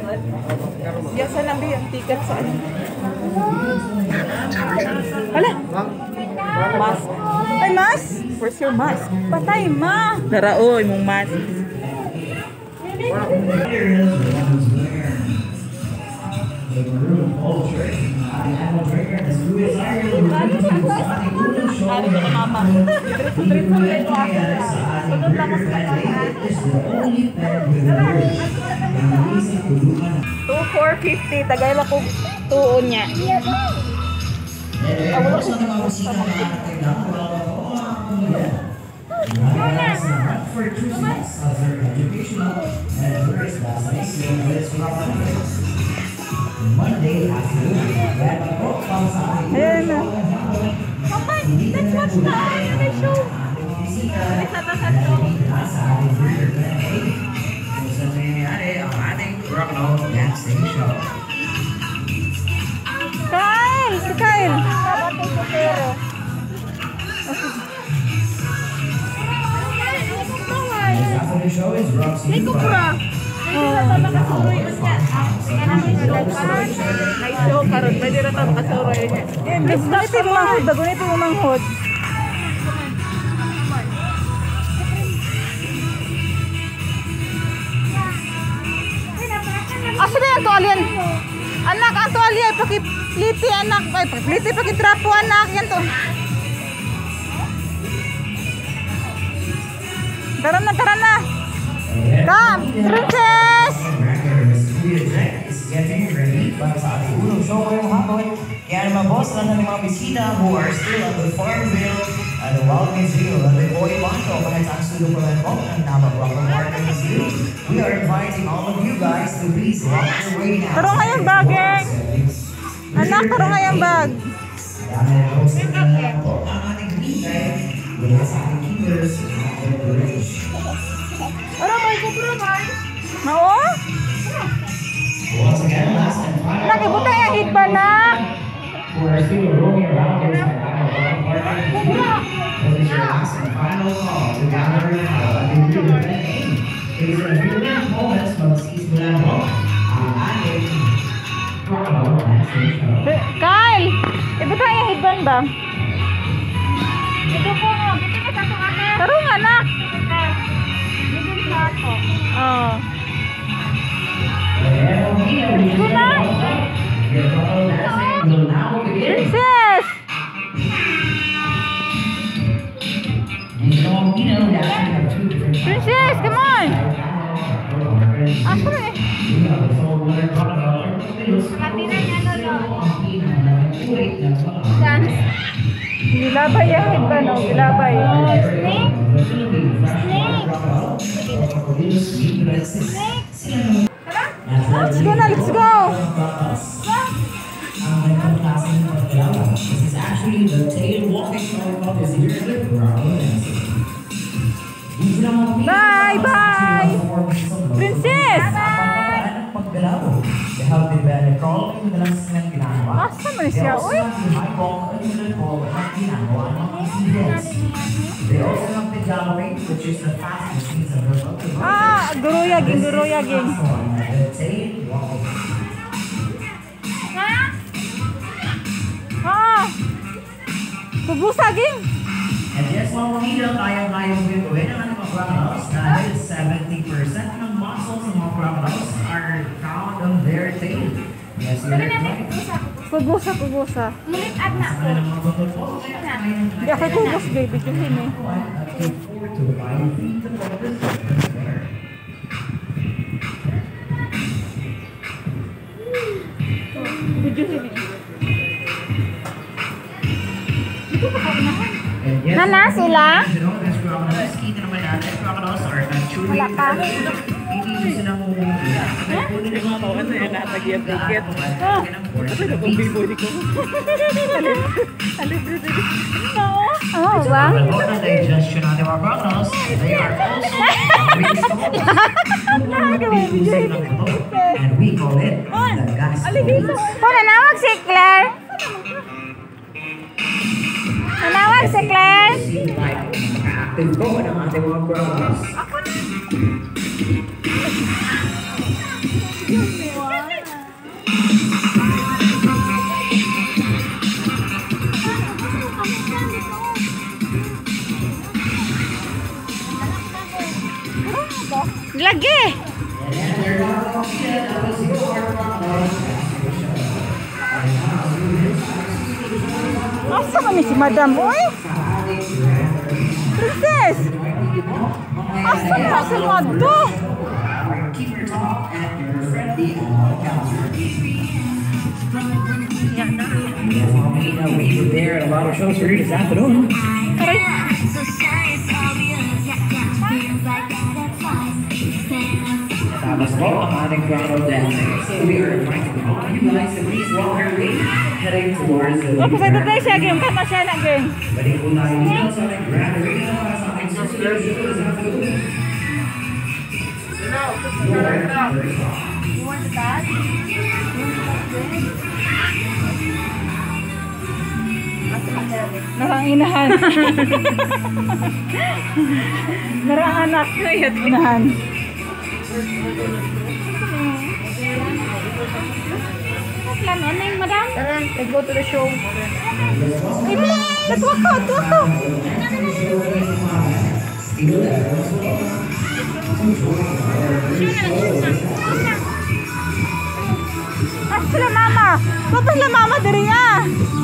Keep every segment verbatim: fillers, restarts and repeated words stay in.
Yes, nabi ang ticket sa ano. Hala! Mask. Ay, mask! Where's your mask? Patay, ma! Darao, imong mask. Ano ka na, mama? Trito-trito rin ko ako. Sunod lang ako sa two four fifty. Tagay lang kong tuon niya. Ah, wala ko sa mga ayan na. Papa, let's watch the anime show. Let's have a show. Kyle! Si Kyle! May kupra! May show karon, pwede na ito makasuroy niya. Gunit yung manghod ba? Gunit yung manghod. Asa na yung tuwalyan? Anak, ang tuwalya, pakipliti anak. Ay, pakipliti, pakitrapo anak. Yan to. Tara na, tara na. Come, princess! Getting ready para sa ating unang show ngayong hapon. Kaya naman boss lang ng mga bisita who are still at the Farmville at the Wild Museum at the Boy Banco kahit sa studio pa rin po ng Tama Bravo Park Museum. We are inviting all of you guys to please rock your way now. Taro nga yung bag eh! Anak, taro nga yung bag! Dahil host na lang po ang ating meeting mula sa ating keepers at the bridge. Ano ba yung kupro ba? Mao? Once again, last and final. Nakibutang yung hit ba na? We're still roaming around this apartment. This is your last and final call to gather now at the River Lane. It is a few moments mag-seize mo lang mo ang ating crocodile dancing show. Kyle! Ibutang yung hit ba? Ito po nga. Ito ka sa ate. Tarong anak. Ito sa ato. Oo. Princess! Princess, come on! Asa na eh? Dance? Gilabay yan ba no? Gilabay. Snake? Snake? Snake? Let's go na, let's go! This is actually the tail walking show is here in the bye, bye! Princess! Asa man siya, uy? Ah, guruyaging, guruyaging. Ah! Pubusaging! And yes, mga mamila, kaya-kayang gawin ang mga crocodiles dahil seventy percent ng muscles ng mga crocodiles are found on their tail. Yes, you're right. Kugusa, kugusa. Mulit at na ko. Hindi ako kugus, baby. Kuhin eh. Kujuhin eh. Nana sila? Wala pa. Hindi sila mo. Kunin ang mga tawagan na yan natagyan ticket. Oh, ito na kung bibo di ko. Alibre din. Oo. Oo, ba? Digestion natin mga crocodiles. They are also and we call it the gas. Oh, nanawag si Claire. Nanawag si Claire. Active ko ng ating mga crocodiles. Ako na. lagi. Asa kami si Madam, oy? Princess! Asa na si Madam? We were there at a lot of shows for you this afternoon. Tapos po ang ating crowd dancing. So we are inviting all you guys to please walk our way, heading towards the... Opo, sa tayo siya, game. Kata siya na, game. Balik po tayo dito sa ating grand arena sa ating susunod show this afternoon. You want the bag? Narang inahan. Narang anak na yun inahan. Plan, ano yung madam? Tara, let's go to the show. Amy, let's walk out, walk out. Ah, sila mama. Bapak sila mama dari ah.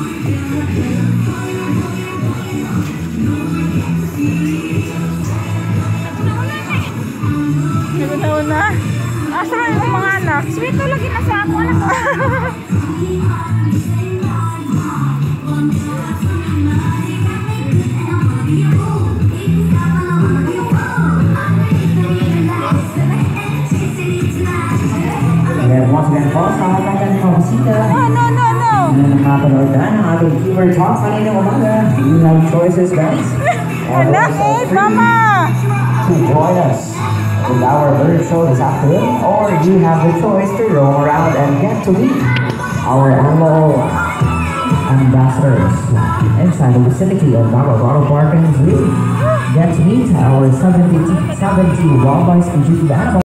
Nauna-una. Asa na yung mga anak? Sweet to lagi na sa ako. Anak ko. And once again po, sa ating kamusika. No, no, no, no. Na nakapanood na ng ating Keyword Talk kanina umaga. You have choices, guys. Anak eh, mama. To join us with our bird show this afternoon, or you have the choice to roam around and get to meet our animal ambassadors inside the vicinity of Davao Park and Zoo. Get to meet our seventy, seventy wildlife species of animals.